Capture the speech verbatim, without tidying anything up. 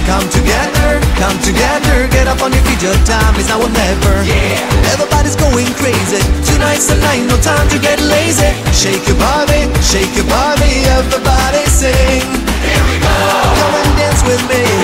Come together, come together, get up on your feet, your time is now or never. Yeah. Everybody's going crazy, tonight's the night, no time to get lazy. Shake your body, shake your body, everybody sing. Here we go. Come and dance with me.